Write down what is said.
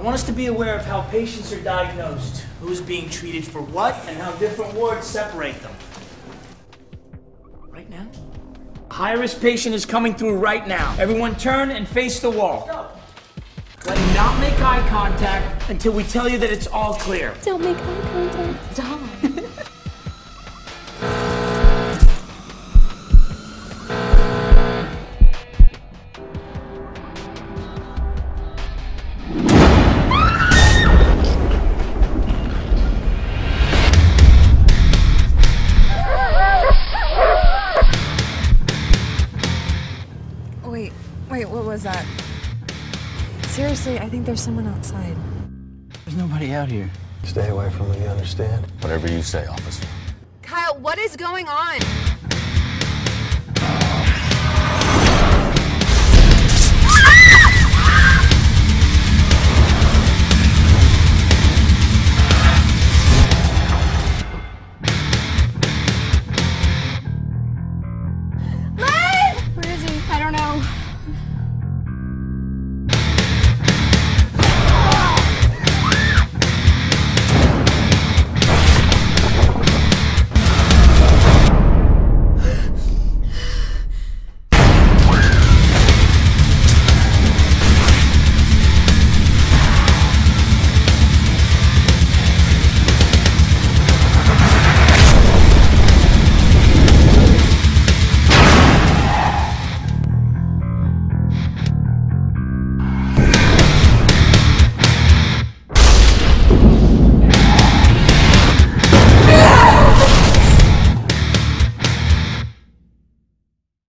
want us to be aware of how patients are diagnosed, who's being treated for what, and how different wards separate them. Right now? A high-risk patient is coming through right now. Everyone turn and face the wall. Go. Let not make eye contact until we tell you that it's all clear. Don't make eye contact. Stop. Wait, what was that? Seriously, I think there's someone outside. There's nobody out here. Stay away from them, you understand? Whatever you say, officer. Kyle, what is going on?